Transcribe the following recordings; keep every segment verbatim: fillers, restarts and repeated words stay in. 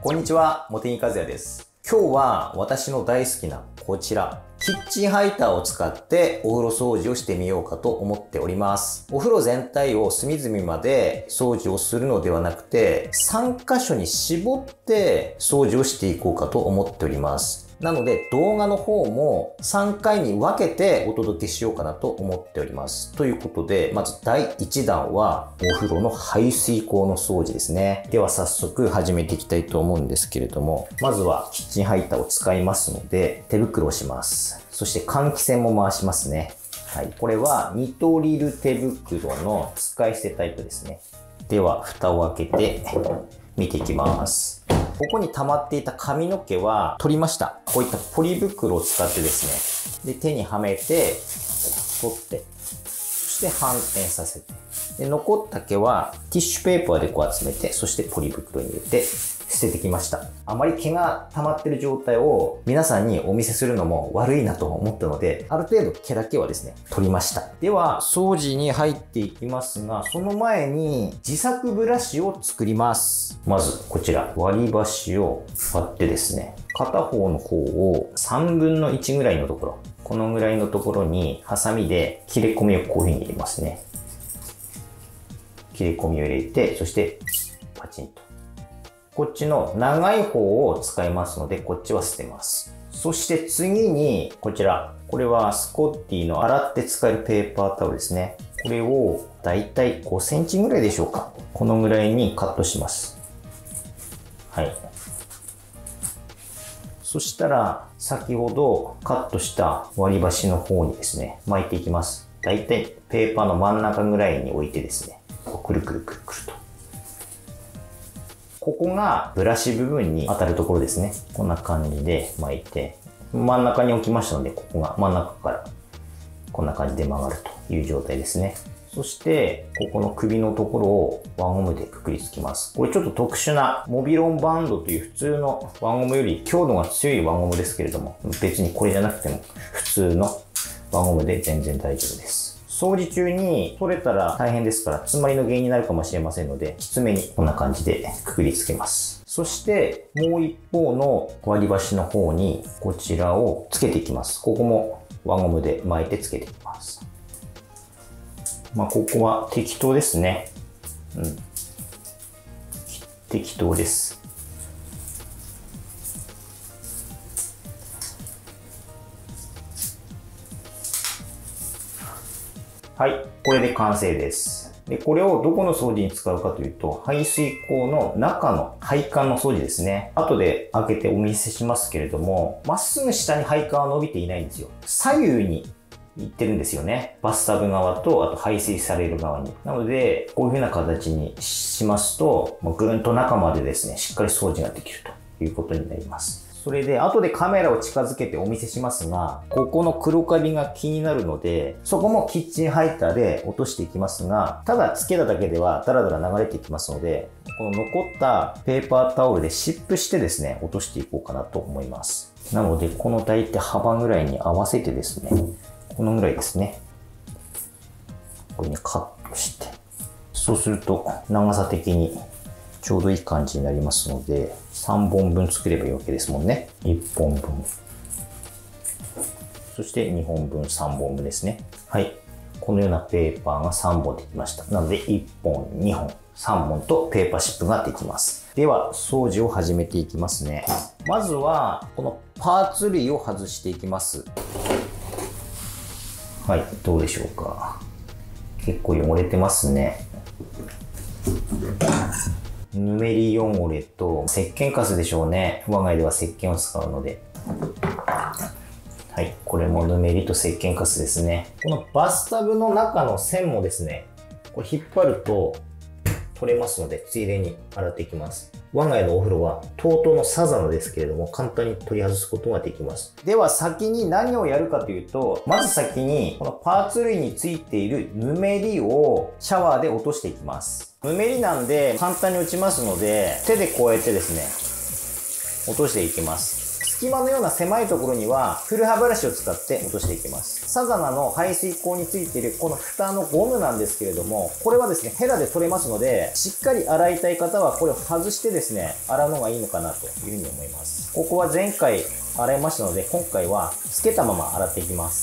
こんにちは、茂木和也です。今日は私の大好きなこちら、キッチンハイターを使ってお風呂掃除をしてみようかと思っております。お風呂全体を隅々まで掃除をするのではなくて、さんかしょに絞って掃除をしていこうかと思っております。なので動画の方もさんかいに分けてお届けしようかなと思っております。ということで、まずだいいちだんはお風呂の排水口の掃除ですね。では早速始めていきたいと思うんですけれども、まずはキッチンハイターを使いますので手袋をします。そして換気扇も回しますね。はい。これはニトリル手袋の使い捨てタイプですね。では蓋を開けて見ていきます。ここに溜まっていた髪の毛は取りました。こういったポリ袋を使ってですね。で、手にはめて、取って、そして反転させて。で、残った毛はティッシュペーパーでこう集めて、そしてポリ袋に入れて捨ててきました。あまり毛が溜まってる状態を皆さんにお見せするのも悪いなと思ったので、ある程度毛だけはですね、取りました。では、掃除に入っていきますが、その前に自作ブラシを作ります。まず、こちら、割り箸を割ってですね、片方の方をさんぶんのいちぐらいのところ、このぐらいのところにハサミで切れ込みをこういう風に入れますね。切れ込みを入れて、そしてパチンと。こっちの長い方を使いますので、こっちは捨てます。そして次に、こちら。これはスコッティの洗って使えるペーパータオルですね。これをだいたいごセンチぐらいでしょうか。このぐらいにカットします。はい。そしたら、先ほどカットした割り箸の方にですね、巻いていきます。だいたいペーパーの真ん中ぐらいに置いてですね、くるくるくるくると。ここがブラシ部分に当たるところですね。こんな感じで巻いて、真ん中に置きましたので、ここが真ん中からこんな感じで曲がるという状態ですね。そして、ここの首のところを輪ゴムでくくりつけます。これちょっと特殊なモビロンバンドという普通の輪ゴムより強度が強い輪ゴムですけれども、別にこれじゃなくても普通の輪ゴムで全然大丈夫です。掃除中に取れたら大変ですから、詰まりの原因になるかもしれませんので、きつめにこんな感じでくくりつけます。そして、もう一方の割り箸の方にこちらをつけていきます。ここも輪ゴムで巻いてつけていきます。まあ、ここは適当ですね。うん。適当です。はい。これで完成です。で、これをどこの掃除に使うかというと、排水口の中の配管の掃除ですね。後で開けてお見せしますけれども、まっすぐ下に配管は伸びていないんですよ。左右に行ってるんですよね。バスタブ側と、あと排水される側に。なので、こういう風な形にしますと、もうぐーんと中までですね、しっかり掃除ができるということになります。それで、後でカメラを近づけてお見せしますが、ここの黒カビが気になるので、そこもキッチンハイターで落としていきますが、ただつけただけではダラダラ流れていきますので、この残ったペーパータオルで湿布してですね、落としていこうかなと思います。なので、この大体幅ぐらいに合わせてですね、このぐらいですね。これにカットして。そうすると、長さ的にちょうどいい感じになりますので、さんぼんぶん作ればいいわけですもんね。いっぽんぶん。そしてにほんぶん、さんぼんぶんですね。はい。このようなペーパーがさんぼんできました。なので、いっぽん、にほん、さんぼんとペーパー湿布ができます。では、掃除を始めていきますね。まずは、このパーツ類を外していきます。はい、どうでしょうか。結構汚れてますね。ぬめり汚れと石鹸カスでしょうね。我が家では石鹸を使うので。はい、これもぬめりと石鹸カスですね。このバスタブの中の線もですね、これ引っ張ると取れますので、ついでに洗っていきます。我が家のお風呂は トート のサザナですけれども、簡単に取り外すことができます。では先に何をやるかというと、まず先にこのパーツ類についているぬめりをシャワーで落としていきます。ぬめりなんで簡単に落ちますので、手でこうやってですね、落としていきます。好隙間のような狭いところにはフル歯ブラシを使って落としていきます。サザナの排水口についているこの蓋のゴムなんですけれども、これはですね、ヘラで取れますので、しっかり洗いたい方はこれを外してですね、洗うのがいいのかなというふうに思います。ここは前回洗いましたので、今回はつけたまま洗っていきます。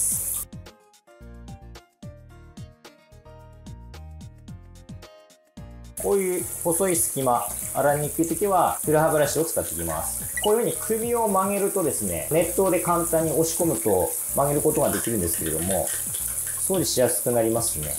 こういう細い隙間、洗いにくい時はフル歯ブラシを使っていきます。こういう風に首を曲げるとですね、熱湯で簡単に押し込むと曲げることができるんですけれども、掃除しやすくなりますね。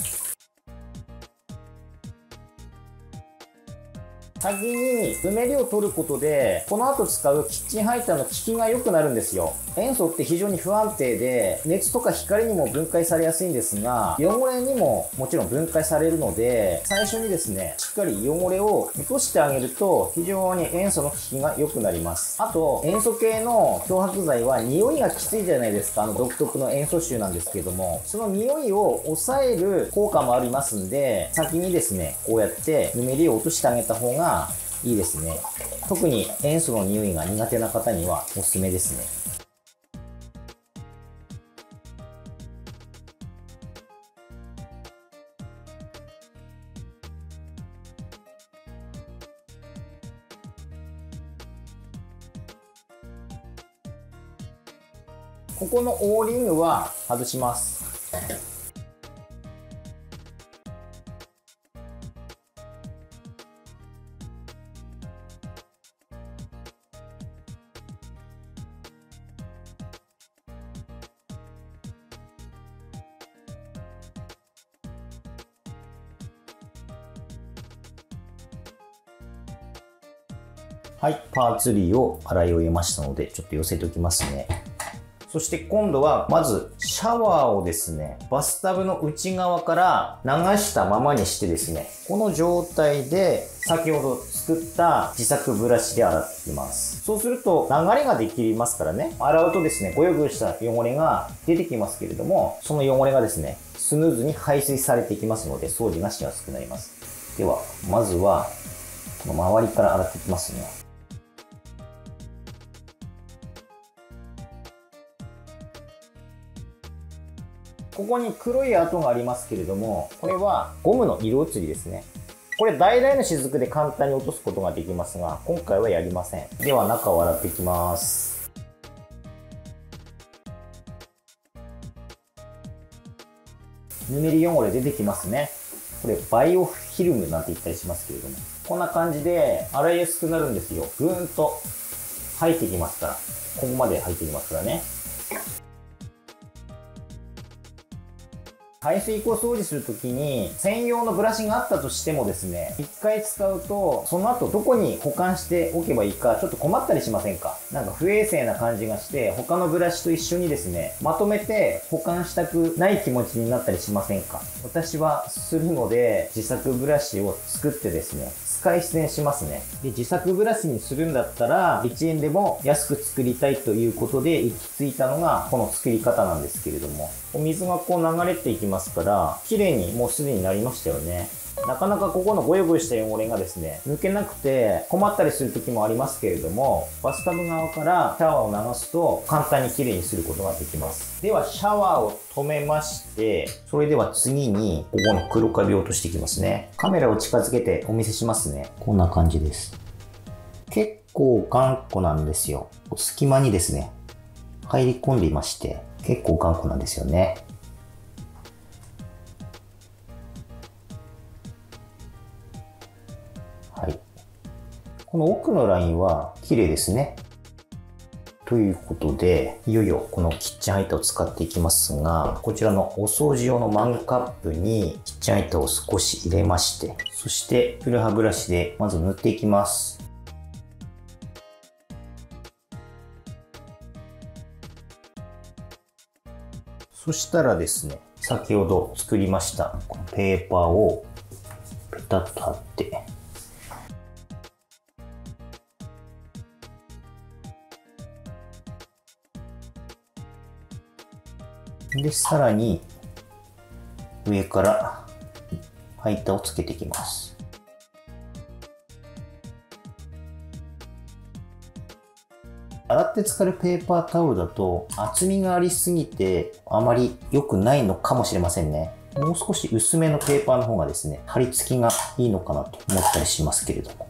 先にぬめりを取ることで、この後使うキッチンハイターの効きが良くなるんですよ。塩素って非常に不安定で、熱とか光にも分解されやすいんですが、汚れにももちろん分解されるので、最初にですね、しっかり汚れを落としてあげると、非常に塩素の効きが良くなります。あと、塩素系の漂白剤は匂いがきついじゃないですか。あの独特の塩素臭なんですけれども、その匂いを抑える効果もありますんで、先にですね、こうやってぬめりを落としてあげた方がいいですね。特に塩素の匂いが苦手な方にはおすすめですね。ここのオーリングは外します。はい、パーツ類を洗い終えましたので、ちょっと寄せておきますね。そして今度は、まず、シャワーをですね、バスタブの内側から流したままにしてですね、この状態で、先ほど作った自作ブラシで洗っていきます。そうすると、流れができますからね、洗うとですね、ゴヨゴヨした汚れが出てきますけれども、その汚れがですね、スムーズに排水されていきますので、掃除がしやすくなります。では、まずは、この周りから洗っていきますね。ここに黒い跡がありますけれども、これはゴムの色移りですね。これ大々の雫で簡単に落とすことができますが、今回はやりません。では中を洗っていきます。ぬめり汚れ出てきますね。これバイオフィルムなんて言ったりしますけれども、こんな感じで洗いやすくなるんですよ。ぐーんと入ってきますから。ここまで入ってきますからね。排水口掃除するときに専用のブラシがあったとしてもですね、一回使うとその後どこに保管しておけばいいかちょっと困ったりしませんか？なんか不衛生な感じがして他のブラシと一緒にですね、まとめて保管したくない気持ちになったりしませんか？私はするので自作ブラシを作ってですね、使い捨てにしますね。で、自作ブラシにするんだったらいちえんでも安く作りたいということで行き着いたのがこの作り方なんですけれども、お水がこう流れていきますから綺麗にもうすでになりましたよね。なかなかここのゴヨゴヨした汚れがですね、抜けなくて困ったりする時もありますけれども、バスタブ側からシャワーを流すと簡単に綺麗にすることができます。ではシャワーを止めまして、それでは次にここの黒カビを落としていきますね。カメラを近づけてお見せしますね。こんな感じです。結構頑固なんですよ。隙間にですね、入り込んでいまして、結構頑固なんですよね。はい。この奥のラインは綺麗ですね。ということで、いよいよこのキッチンハイターを使っていきますが、こちらのお掃除用のマグカップにキッチンハイターを少し入れまして、そしてフル歯ブラシでまず塗っていきます。そしたらですね、先ほど作りましたこのペーパーをペタッと貼って、で、さらに上からハイターをつけていきます。 洗って浸かるペーパータオルだと厚みがありすぎてあまり良くないのかもしれませんね。もう少し薄めのペーパーの方がですね、貼り付きがいいのかなと思ったりしますけれども。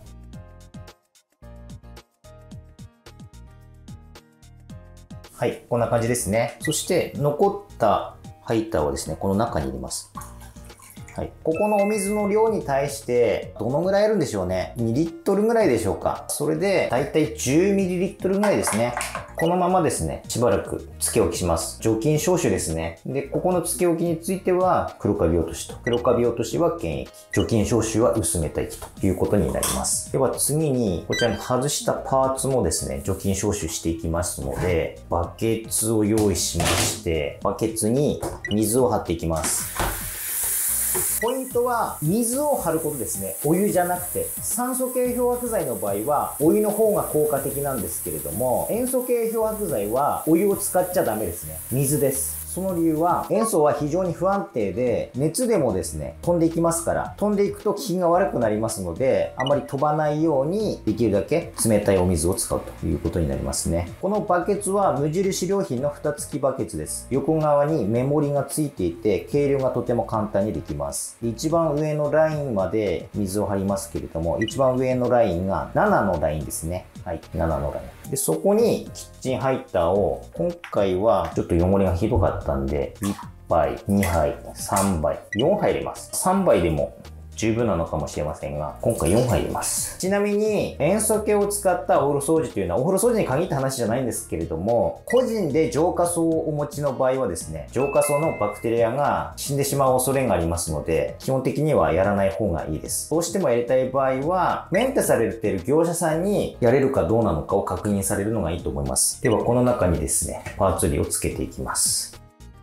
はい、こんな感じですね。そして残ったハイターはですね、この中に入れます。はい、ここのお水の量に対してどのぐらいあるんでしょうね。にリットルぐらいでしょうか。それでだいたいじゅうミリリットルぐらいですね。このままですね、しばらくつけ置きします。除菌消臭ですね。で、ここのつけ置きについては黒カビ落としと、黒カビ落としは原液、除菌消臭は薄めた液ということになります。では次に、こちらに外したパーツもですね、除菌消臭していきますので、バケツを用意しまして、バケツに水を張っていきます。ポイントは水を張ることですね。お湯じゃなくて、酸素系漂白剤の場合はお湯の方が効果的なんですけれども、塩素系漂白剤はお湯を使っちゃダメですね。水です。その理由は、塩素は非常に不安定で、熱でもですね、飛んでいきますから、飛んでいくと効きが悪くなりますので、あまり飛ばないように、できるだけ冷たいお水を使うということになりますね。このバケツは無印良品の蓋付きバケツです。横側に目盛りが付いていて、計量がとても簡単にできます。一番上のラインまで水を張りますけれども、一番上のラインがななのラインですね。はい、ななのライン。で、そこにキッチンハイターを、今回はちょっと汚れがひどかったんで、いっぱい、にはい、さんばい、よんはい入れます。さんばいでも十分なのかもしれませんが、今回よんはい入れます。ちなみに、塩素系を使ったお風呂掃除というのは、お風呂掃除に限った話じゃないんですけれども、個人で浄化槽をお持ちの場合はですね、浄化槽のバクテリアが死んでしまう恐れがありますので、基本的にはやらない方がいいです。どうしてもやりたい場合は、メンテされている業者さんにやれるかどうなのかを確認されるのがいいと思います。では、この中にですね、パーツ類をつけていきます。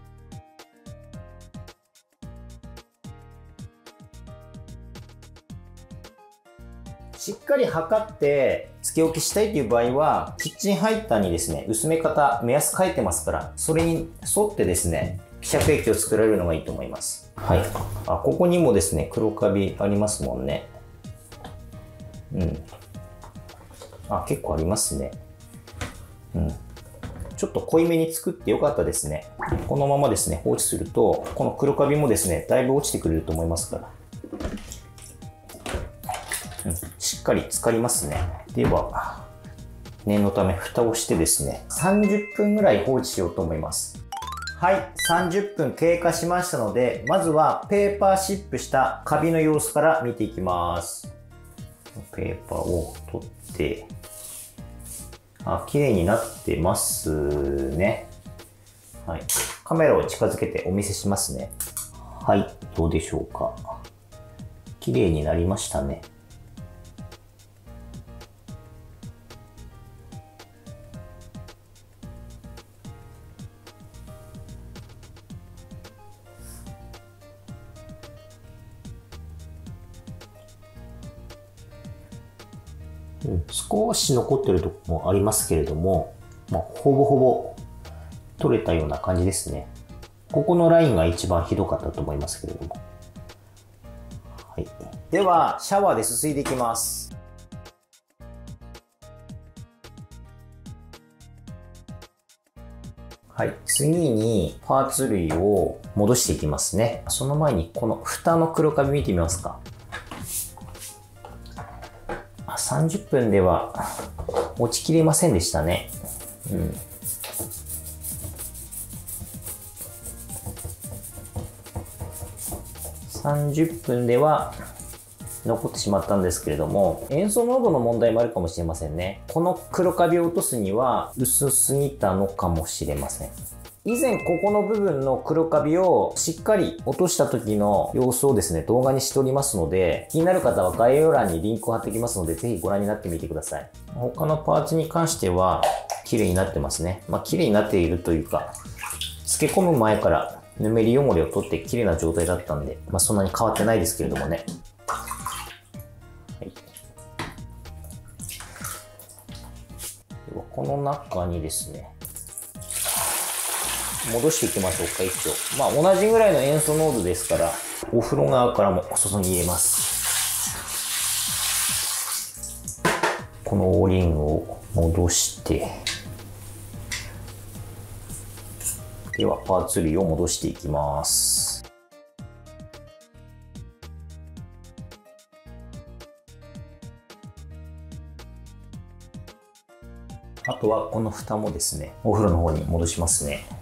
しっかり測ってつけ置きしたいという場合は、キッチンハイターにですね、薄め方、目安書いてますから、それに沿ってですね、希釈液を作られるのがいいと思います。はい。あ、ここにもですね、黒カビありますもんね。うん。あ、結構ありますね。うん。ちょっと濃いめに作ってよかったですね。このままですね、放置すると、この黒カビもですね、だいぶ落ちてくれると思いますから。うん、しっかり浸かりますね。では、念のため蓋をしてですね、さんじゅっぷんぐらい放置しようと思います。はい、さんじゅっぷん経過しましたので、まずはペーパーシップしたカビの様子から見ていきます。ペーパーを取って、あ、綺麗になってますね。はい。カメラを近づけてお見せしますね。はい、どうでしょうか。綺麗になりましたね。うん、少し残ってるところもありますけれども、まあ、ほぼほぼ取れたような感じですね。ここのラインが一番ひどかったと思いますけれども。はい、では、シャワーですすいでいきます。はい、次にパーツ類を戻していきますね。その前にこの蓋の黒カビ見てみますか。さんじゅっぷんでは落ちきれませんでしたね。うん。さんじゅっぷんでは残ってしまったんですけれども、塩素濃度の問題もあるかもしれませんね。この黒カビを落とすには薄すぎたのかもしれません。以前ここの部分の黒カビをしっかり落とした時の様子をですね、動画にしておりますので、気になる方は概要欄にリンクを貼っておきますので、ぜひご覧になってみてください。他のパーツに関しては、綺麗になってますね。まあ、綺麗になっているというか、漬け込む前からぬめり汚れを取って綺麗な状態だったんで、まあ、そんなに変わってないですけれどもね。はい、ではこの中にですね、戻していきましょうか、一応。まあ、同じぐらいの塩素濃度ですから、お風呂側からも注ぎ入れます。このオーリングを戻して、 では、パーツ類を戻していきます。あとはこの蓋もですね、お風呂の方に戻しますね。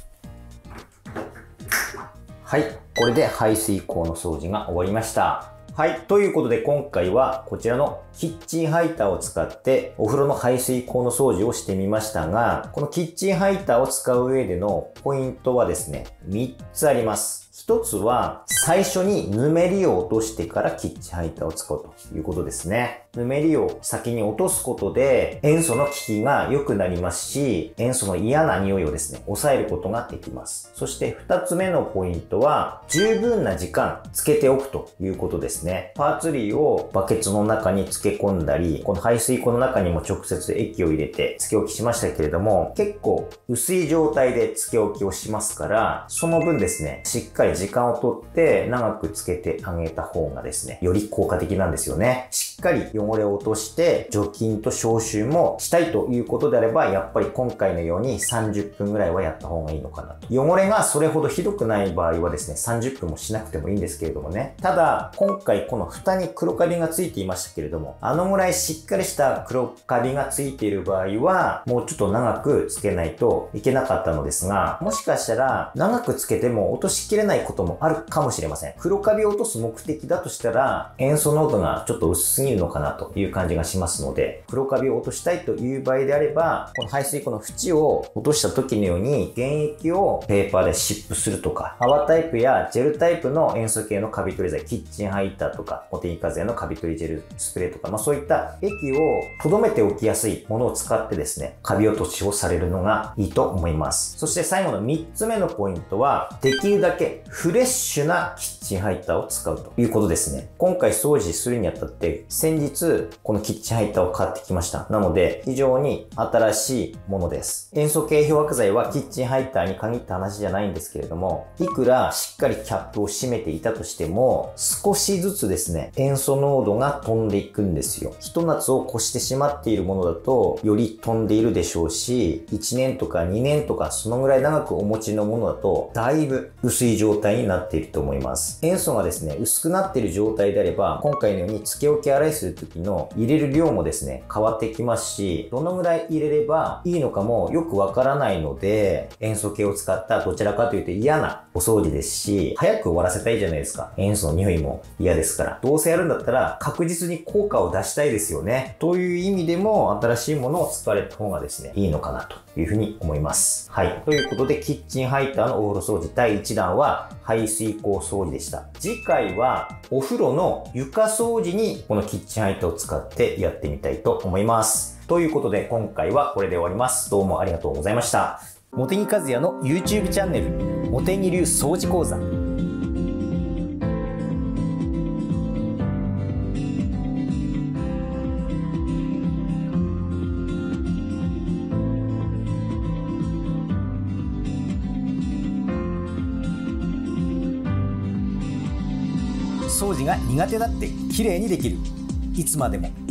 はい。これで排水口の掃除が終わりました。はい。ということで今回はこちらのキッチンハイターを使ってお風呂の排水口の掃除をしてみましたが、このキッチンハイターを使う上でのポイントはですね、みっつあります。一つは最初にぬめりを落としてからキッチンハイターを使うということですね。ぬめりを先に落とすことで塩素の効きが良くなりますし、塩素の嫌な匂いをですね、抑えることができます。そして二つ目のポイントは十分な時間つけておくということですね。パーツ類をバケツの中に漬け込んだり、この排水口の中にも直接液を入れて漬け置きしましたけれども、結構薄い状態で漬け置きをしますから、その分ですね、しっかり時間をとって長くつけてあげた方がですね、より効果的なんですよね。しっかり汚れを落として除菌と消臭もしたいということであれば、やっぱり今回のようにさんじゅっぷんぐらいはやった方がいいのかなと。汚れがそれほどひどくない場合はですね、さんじゅっぷんもしなくてもいいんですけれどもね。ただ、今回この蓋に黒カビがついていましたけれども、あのぐらいしっかりした黒カビがついている場合は、もうちょっと長くつけないといけなかったのですが、もしかしたら長くつけても落としきれないこともあるかもしれません。黒カビを落とす目的だとしたら、塩素濃度がちょっと薄すぎるのかなという感じがしますので、黒カビを落としたいという場合であれば、この排水口の縁を落とした時のように、原液をペーパーで湿布するとか、泡タイプやジェルタイプの塩素系のカビ取り剤、キッチンハイターとか、モテニカゼのカビ取りジェルスプレーとか、まあそういった液を留めておきやすいものを使ってですね、カビ落としをされるのがいいと思います。そして最後のみっつめのポイントは、できるだけフレッシュなキッチンハイターを使うということですね。今回掃除するにあたって、先日このキッチンハイターを買ってきました。なので、非常に新しいものです。塩素系漂白剤はキッチンハイターに限った話じゃないんですけれども、いくらしっかりキャップを閉めていたとしても、少しずつですね、塩素濃度が飛んでいくんですよ。ひと夏を越してしまっているものだと、より飛んでいるでしょうし、いちねんとかにねんとかそのぐらい長くお持ちのものだと、だいぶ薄い状態になっていると思います。塩素がですね、薄くなっている状態であれば、今回のようにつけ置き洗いする時の入れる量もですね、変わってきますし、どのぐらい入れればいいのかもよくわからないので、塩素系を使ったどちらかというと嫌なお掃除ですし、早く終わらせたいじゃないですか。塩素の匂いも嫌ですから。どうせやるんだったら確実に効果を出したいですよね。という意味でも新しいものを使われた方がですね、いいのかなというふうに思います。はい。ということで、キッチンハイターのお風呂掃除だいいちだんは排水口掃除でした。次回はお風呂の床掃除にこのキッチンハイターを使ってやってみたいと思います。ということで今回はこれで終わります。どうもありがとうございました。茂木和也の YouTube チャンネル、茂木流掃除講座。掃除が苦手だって綺麗にできる。いつまでも